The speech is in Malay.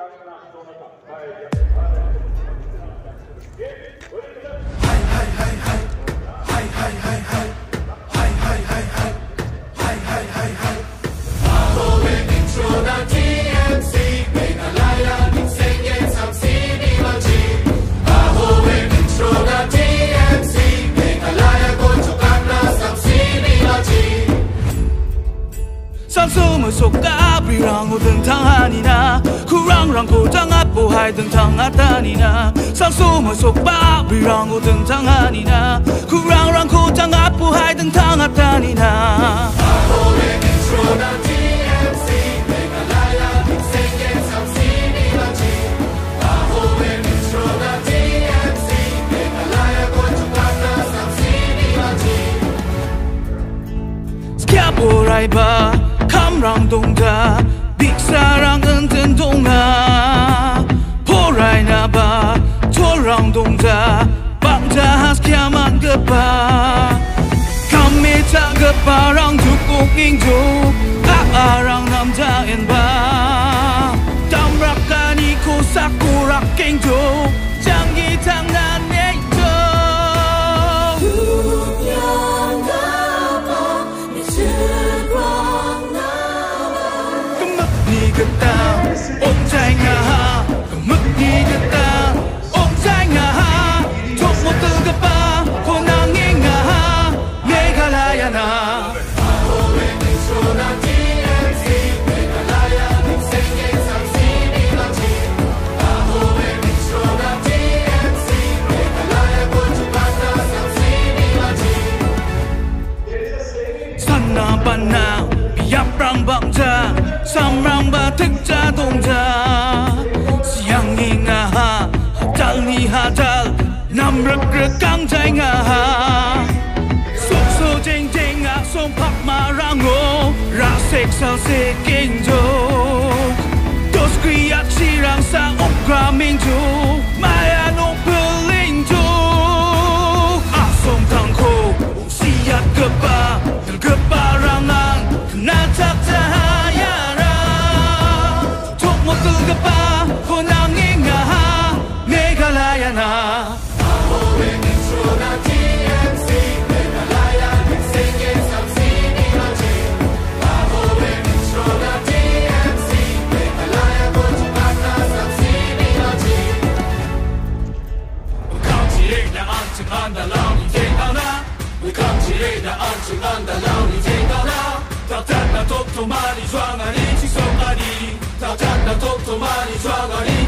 Masuk ke api rangu tentang hanina kurang rangku jangan pohai tentang atanina Salsu masuk ke api rangu tentang hanina kurang rangku jangan pohai tentang atanina Ahowe intro dan TMC Mereka layak sengit sam sini lagi Ahowe intro dan TMC Mereka layak kunjung karena sam sini lagi Setiap orang bah Kamrang dongda, biksarang enten donga Porai naba, torang dongda Bangda kiamat gepa Kami tak geparang cukup ingjuk Arang namja enba Damrakan iku sakurak ingjuk Jangi tangan itu Getang, ông trai ngà ha, mức đi getang, ông trai ngà ha, chốt một từ gặp ba, cô nàng nghe ngà ha, Meghalaya na. Ahowe intro na TMC, Meghalaya sengit sam sini lagi. Ahowe intro na TMC, Meghalaya kunjung karena sam sini lagi. Sana bana, biar perang bangsa. Samrang batik jadongja Siang ingaha Hadal ni hadal Nam rekang jai ngaha Sok so jeng jeng ak sompak marango Rasek sal se kenjo Dos kriak sirang sa okra mingju Maya no pelinju Asom tangko Siat gepa Tergeparangan Kena tak jahat Gepa, ko nangingaha, Meghalaya na. Ahowe intro na TMC, Meghalaya sengit sam sini lagi. Ahowe intro na TMC, Meghalaya kunjung karena sam sini lagi. Bekam cilik dan ancing andalau ni jengkau na. Bekam cilik dan ancing andalau ni jengkau na. Tak tak nak tok tomari juangan ni cisok adi. Tak nak tok tomari juangan ni